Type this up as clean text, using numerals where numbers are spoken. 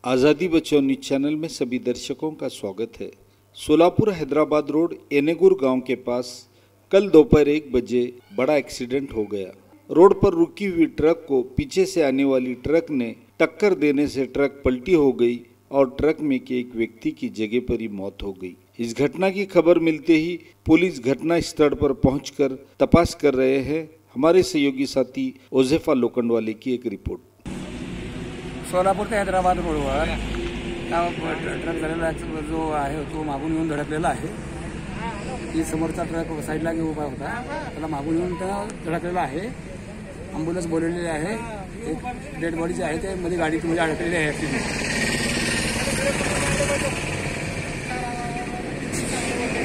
आज़ादी बचाओ news channel में सभी दर्शकों का स्वागत है। सोलापुर हैदराबाद रोड एनेगुर गांव के पास कल दोपहर 1 बजे बड़ा एक्सीडेंट हो गया। रोड पर रुकी हुई ट्रक को पीछे से आने वाली ट्रक ने टक्कर देने से ट्रक पलटी हो गई और ट्रक में के एक व्यक्ति की जगह पर ही मौत हो गई। इस घटना की खबर मिलते ही पुलिस घटना स्थल पर पहुंचकर तपास कर रहे हैं। हमारे सहयोगी साथी ओजेफा लोखंडवाले की एक रिपोर्ट। सोलापूर ते हैदराबाद रोडवर ट्रक झालेला जो आहे तो मागून येऊन धडकलेला आहे। की समोरचा ट्रक साईडला घेऊन उभा होता, त्याला मागून येऊन धडकलेला आहे। ॲम्ब्युलन्स बोलवलेली आहे, एक डेड बॉडी जी आहे ते मध्ये गाडीमध्ये अडकलेली आहे।